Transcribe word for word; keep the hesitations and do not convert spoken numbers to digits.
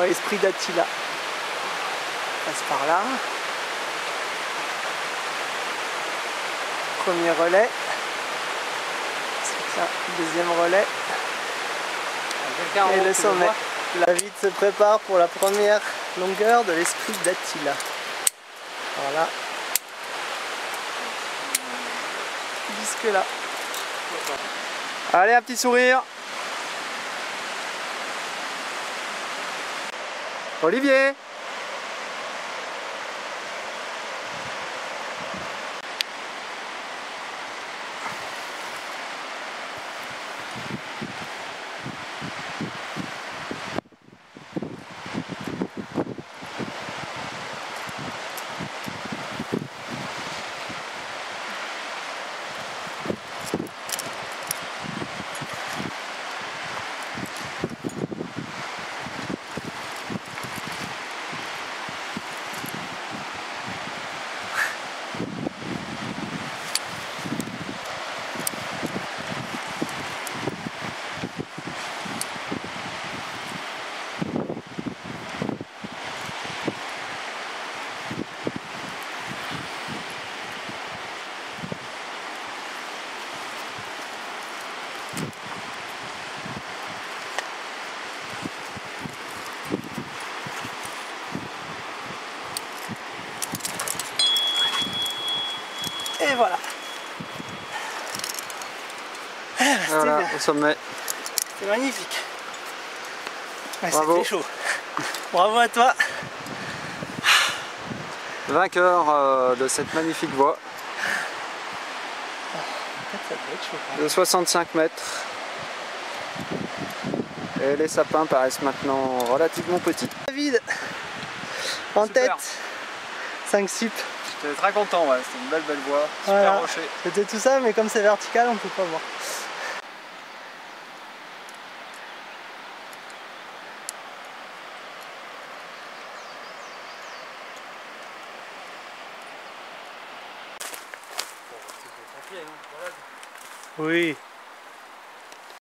l'esprit d'Attila. Passe par là. Premier relais. Ensuite là, deuxième relais. Et le sommet. David se prépare pour la première longueur de l'esprit d'Attila. Voilà. Jusque là. Allez, un petit sourire. Olivier. Et voilà. Voilà, au sommet. C'est magnifique. Ouais, bravo. C'était chaud. Bravo à toi. Vainqueur euh, de cette magnifique voie. Ça doit être chaud, quand même. De soixante-cinq mètres. Et les sapins paraissent maintenant relativement petits. David, en Super. tête, cinq sup. J'étais très content, ouais. C'était une belle belle voie. Super Voilà. rocher. C'était tout ça, mais comme c'est vertical, on peut pas voir. Oui.